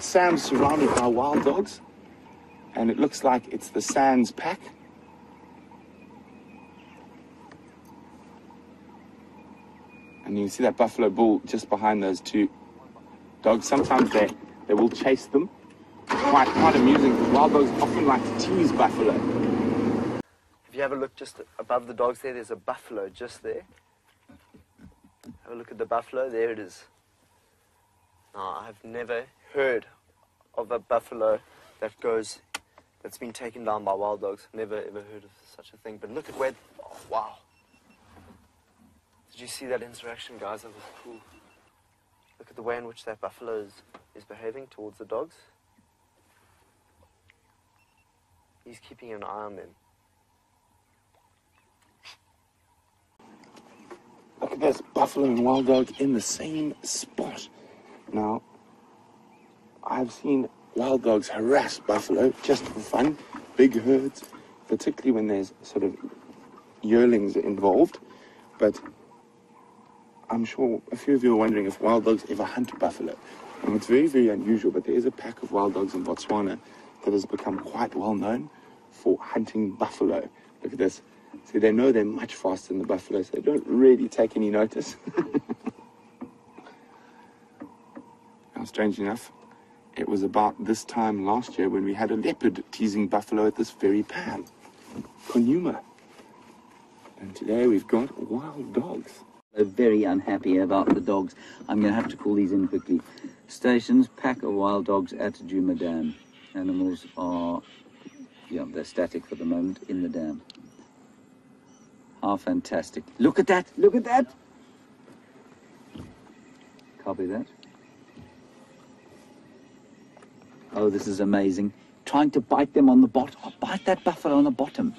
Sam's surrounded by wild dogs, and it looks like it's the Sands pack. And you can see that buffalo bull just behind those two dogs. Sometimes they will chase them. Quite amusing, because wild dogs often like to tease buffalo. If you have a look just above the dogs there, there's a buffalo just there. Have a look at the buffalo, there it is. Now, I've never heard of a buffalo that's been taken down by wild dogs. Never ever heard of such a thing. But look at where, oh, wow. Did you see that interaction, guys? That was cool. Look at the way in which that buffalo is behaving towards the dogs. He's keeping an eye on them. Look at this buffalo and wild dog in the same spot. Now, I've seen wild dogs harass buffalo just for fun, big herds, particularly when there's sort of yearlings involved. But I'm sure a few of you are wondering if wild dogs ever hunt buffalo. And it's very, very unusual, but there is a pack of wild dogs in Botswana that has become quite well known for hunting buffalo. Look at this. See, they know they're much faster than the buffalo, so they don't really take any notice. Now, strange enough, it was about this time last year when we had a leopard teasing buffalo at this very pan, Konuma. And today we've got wild dogs. They're very unhappy about the dogs. I'm going to have to call these in quickly. Stations, pack of wild dogs at Djuma Dam. Animals are, they're static for the moment in the dam. How fantastic. Look at that, look at that. Copy that. Oh, this is amazing. Trying to bite them on the bottom. Oh, bite that buffalo on the bottom.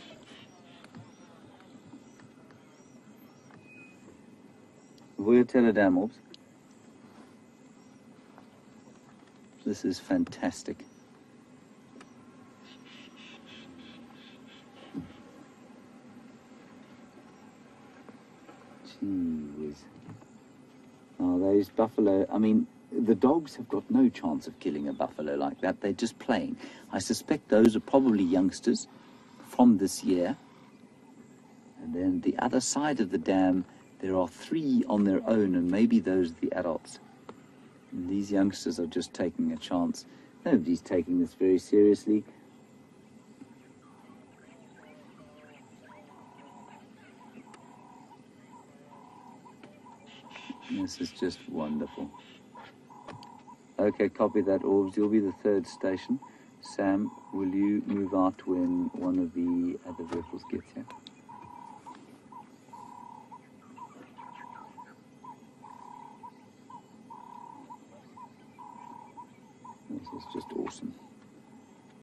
Dam, this is fantastic. Jeez. Oh, those buffalo, I mean, the dogs have got no chance of killing a buffalo like that. They're just playing. I suspect those are probably youngsters from this year. And then the other side of the dam, there are 3 on their own, and maybe those are the adults. And these youngsters are just taking a chance. Nobody's taking this very seriously. This is just wonderful. Okay, copy that, Orbs. You'll be the 3rd station. Sam, will you move out when one of the other vehicles gets here? This is just awesome.